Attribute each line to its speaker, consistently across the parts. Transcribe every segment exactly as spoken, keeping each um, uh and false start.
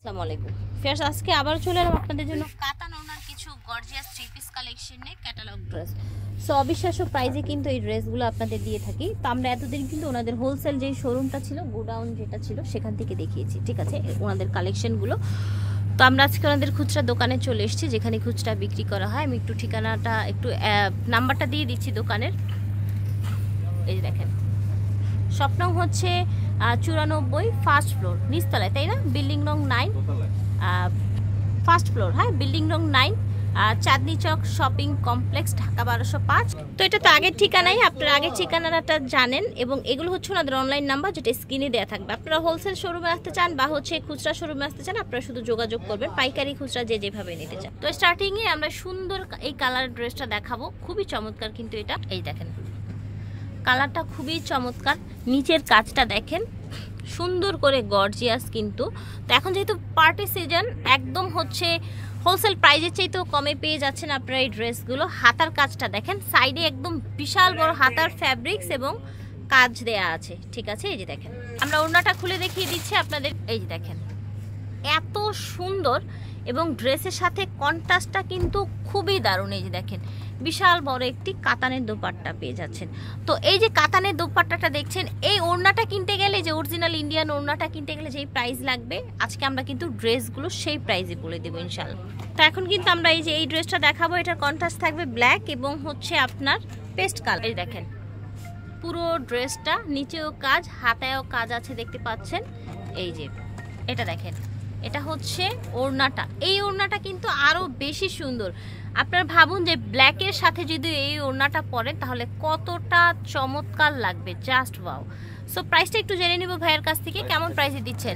Speaker 1: আসসালামু আলাইকুম ফিয়ার্স, আজকে আবার চলে এলাম আপনাদের জন্য কাতান ওনার কিছু গর্জিয়াস থ্রি পিস কালেকশন নিয়ে ক্যাটালগ ড্রেস। সো অবিশ্বাস্য প্রাইজে কিন্তু এই ড্রেসগুলো আপনাদের দিয়ে থাকি। তো আমরা এতদিন কিন্তু ওনাদের হোলসেল যেই শোরুমটা ছিল, গোডাউন যেটা ছিল, সেখান থেকে দেখিয়েছি, ঠিক আছে, ওনাদের কালেকশনগুলো। তো আমরা আজকে ওনাদের খুচরা দোকানে চলে এসেছি, যেখানে খুচরা বিক্রি করা হয়। আমি একটু ঠিকানাটা একটু নাম্বারটা দিয়ে দিচ্ছি দোকানের। এই দেখেন, স্বপ্ন হচ্ছে চুরানব্বই, ফার্স্ট ফ্লোর, নিচতলায়, তাই না? বিল্ডিং রং নাইন, ফার্স্ট ফ্লোর, হ্যাঁ, বিল্ডিং রং nine, Chandni Chawk shopping complex, Dhaka বারোশো পাঁচ। তো এটা তো আগের ঠিকানাই, আপনারা আগের ঠিকানাটা জানেন। এবং এগুলো হচ্ছে ওনাদের অনলাইন নাম্বার, যেটা স্ক্রিনে দেওয়া থাকবে। আপনারা হোলসেল শোরুমে আসতে চান বা হচ্ছে খুচরা শোরুমে আসতে চান, আপনারা শুধু যোগাযোগ করবেন, পাইকারি খুচরা যে যেভাবে নিতে চান। তো স্টার্টিংয়ে আমরা সুন্দর এই কালার ড্রেসটা দেখাবো, খুবই চমৎকার কিন্তু এটা। এই দেখেন, কালারটা খুবই চমৎকার, নিচের কাজটা দেখেন সুন্দর করে গর্জিয়াস কিন্তু। তো এখন যেহেতু পার্টি সিজন, একদম হচ্ছে হোলসেল প্রাইজের চাইতেও কমে পেয়ে যাচ্ছেন আপনারা এই ড্রেসগুলো। হাতার কাজটা দেখেন, সাইডে একদম বিশাল বড় হাতার ফ্যাব্রিক্স এবং কাজ দেয়া আছে, ঠিক আছে। এই যে দেখেন, আমরা ওড়নাটা খুলে দেখিয়ে দিচ্ছি আপনাদের। এই যে দেখেন, এত সুন্দর এবং ড্রেসের সাথে কন্ট্রাস্টটা কিন্তু খুবই দারুণ। এই যে দেখেন, বিশাল বড় একটি কাতানের দোপাট্টা পেয়ে যাচ্ছেন। তো এই যে কাতানের দোপাট্টাটা দেখছেন, এই ওড়নাটা কিনতে গেলে, যে অরিজিনাল ইন্ডিয়ান ওড়নাটা কিনতে গেলে যেই প্রাইস লাগবে, আজকে আমরা কিন্তু ড্রেসগুলো সেই প্রাইসে বলে দেবো ইনশাল্লাহ। তো এখন কিন্তু আমরা এই যে এই ড্রেসটা দেখাবো, এটার কন্ট্রাস্ট থাকবে ব্ল্যাক এবং হচ্ছে আপনার পেস্ট কালার। এই দেখেন, পুরো ড্রেসটা নিচেও কাজ, হাতায়ও কাজ আছে, দেখতে পাচ্ছেন। এই যে এটা দেখেন, এটা হচ্ছে ওড়নাটা। এই ওড়নাটা কিন্তু আরো বেশি সুন্দর। আপনারা ভাবুন যে ব্ল্যাকের সাথে যদি এই ওড়নাটা পরেন, তাহলে কতটা চমৎকার লাগবে, জাস্ট ওয়াও। সো প্রাইসটা একটু জেনে নিব ভাইয়ের কাছ থেকে, কেমন প্রাইসে দিচ্ছেন?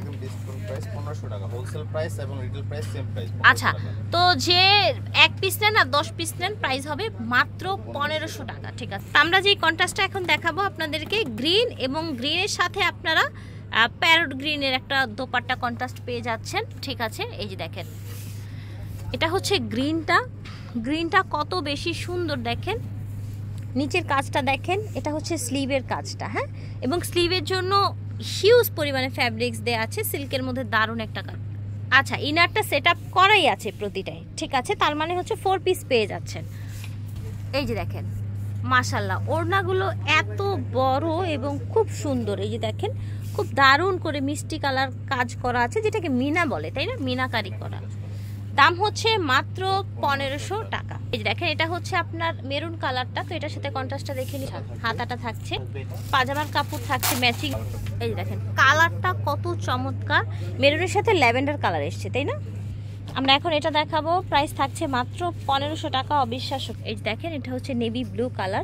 Speaker 1: আচ্ছা, তো যে এক পিস নেন আর দশ পিস নেন, প্রাইস হবে মাত্র পনেরোশো টাকা, ঠিক আছে। আমরা যে কন্ট্রাস্টটা এখন দেখাবো আপনাদেরকে, গ্রিন এবং গ্রিনের সাথে আপনারা প্যারট গ্রিনের একটা দোপাট্টা কন্ট্রাস্ট পেয়ে যাচ্ছেন, ঠিক আছে। এই যে দেখেন, এটা হচ্ছে গ্রিনটা, গ্রিনটা কত বেশি সুন্দর দেখেন। নিচের কাজটা দেখেন, এটা হচ্ছে স্লিভের কাজটা, হ্যাঁ, এবং স্লিভের জন্য হিউজ পরিমাণে ফ্যাব্রিক্স দেয়া আছে, সিল্কের মধ্যে দারুণ একটা কাজ। আচ্ছা, ইনারটা সেট আপ করাই আছে প্রতিটাই, ঠিক আছে, তার মানে হচ্ছে ফোর পিস পেয়ে যাচ্ছেন। এই যে দেখেন, মাশাল্লাহ, ওড়নাগুলো এত বড় এবং খুব সুন্দর। এই যে দেখেন, খুব দারুণ করে মিষ্টি কালার কাজ করা আছে, যেটাকে মিনা বলে, তাই না, মিনাকারি করা। দাম হচ্ছে মাত্র পনেরোশো টাকা। এই যে দেখেন, এটা হচ্ছে আপনার মেরুন কালারটা। তো এটার সাথে কন্ট্রাস্টটা দেখে নিন, হাতাটা থাকছে, পাজামার কাপড় থাকছে ম্যাচিং। এই যে দেখেন, কালারটা কত চমৎকার, মেরুনের সাথে ল্যাভেন্ডার কালার এসছে, তাই না। আমরা এখন এটা দেখাবো, প্রাইস থাকছে মাত্র পনেরোশো টাকা, অবিশ্বাস্য। এই যে দেখেন, এটা হচ্ছে নেভি ব্লু কালার।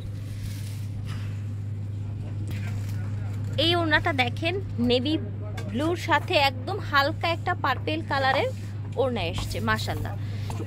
Speaker 1: এই ওড়নাটা দেখেন, নেভি ব্লুর সাথে একদম হালকা একটা পার্পেল কালারের ওড়না এসছে, মাশাআল্লাহ।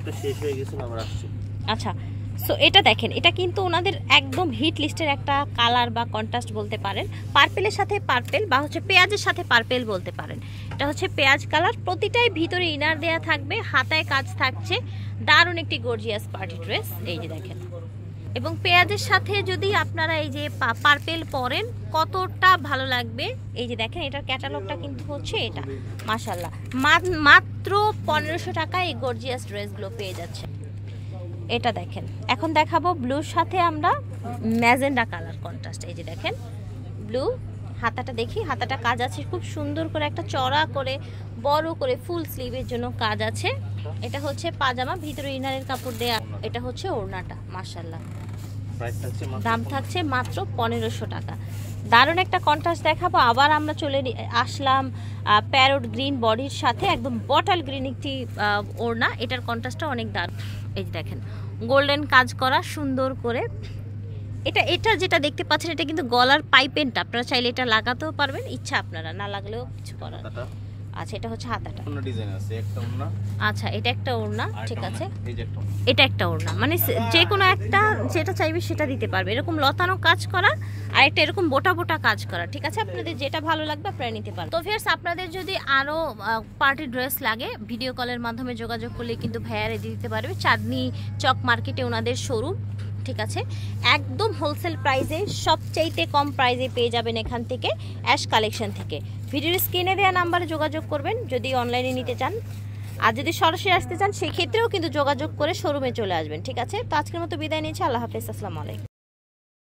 Speaker 1: আচ্ছা, সো এটা দেখেন, এটা কিন্তু ওনাদের একদম হিট লিস্টের একটা কালার বা কন্ট্রাস্ট বলতে পারেন। পার্পেলের সাথে পার্পেল বা হচ্ছে পেঁয়াজের সাথে পার্পেল বলতে পারেন। এটা হচ্ছে পেঁয়াজ কালার, প্রতিটাই ভিতরে ইনার দেয়া থাকবে, হাতায় কাজ থাকছে, দারুণ একটি গর্জিয়াস পার্টি ড্রেস। এই যে দেখেন, এবং পেঁয়াজের সাথে যদি আপনারা এই যে পার্পেল পরেন, কতটা ভালো লাগবে। এই যে দেখেন, এটার ক্যাটালগটা কিন্তু হচ্ছে এটা, মাশাআল্লাহ। মাত্র পনেরোশো টাকা এই গর্জিয়াস ড্রেসগুলো পেয়ে যাচ্ছে। এটা দেখেন, এখন দেখাবো ব্লুর সাথে আমরা ম্যাজেন্ডা কালার কন্ট্রাস্ট। এই যে দেখেন, ব্লু, হাতাটা দেখি, হাতাটা কাজ আছে খুব সুন্দর করে, একটা চড়া করে বড় করে ফুল স্লিভের জন্য কাজ আছে। এটা হচ্ছে পাজামা, ভিতরে ইনারের কাপড় দেয়া। এটা হচ্ছে ওড়নাটা, মাশাআল্লাহ। দাম থাকছে মাত্র পনেরোশো টাকা। দারুণ একটা কন্ট্রাস্ট দেখাবো। আবার আমরা চলে আসলাম প্যারট গ্রিন বডির সাথে একদম বটল গ্রিন একটি ওড়না। এটার কন্ট্রাস্টটা অনেক দারুণ। এই যে দেখেন, গোল্ডেন কাজ করা সুন্দর করে। এটা এটা যেটা দেখতে পাচ্ছেন, এটা কিন্তু গলার পাইপেনটা, আপনারা চাইলে এটা লাগাতেও পারবেন, ইচ্ছা আপনারা, না লাগলেও কিছু করার। আচ্ছা, এটা হচ্ছে হাতাটা, আচ্ছা, এটা একটা ওড়না, ঠিক আছে, এটা একটা ওড়না, মানে যে কোনো একটা যেটা চাইবে সেটা দিতে পারবে। এরকম লতানো কাজ করা আর একটা এরকম বোটা বোটা কাজ করা, ঠিক আছে, আপনাদের যেটা ভালো লাগবে আপনারা নিতে পারবেন। তো ভিউয়ার্স, আপনাদের যদি আরো পার্টি ড্রেস লাগে, ভিডিও কলের মাধ্যমে যোগাযোগ করলে কিন্তু ভাইয়ারে দিতে পারবে। চাঁদনি চক মার্কেটে ওনাদের শোরুম, ঠিক আছে, একদম হোলসেল প্রাইসে সবচাইতে কম প্রাইসে পেয়ে যাবেন এখান থেকে অ্যাশ কালেকশন থেকে। ভিডিওর স্ক্রিনে দেওয়া নাম্বারে যোগাযোগ করবেন যদি অনলাইনে নিতে চান, আর যদি সরাসরি আসতে চান সেক্ষেত্রেও কিন্তু যোগাযোগ করে শোরুমে চলে আসবেন। ঠিক আছে, তো আজকের মতো বিদায় নিচ্ছি, আল্লাহ হাফেজ, আসসালামু আলাইকুম।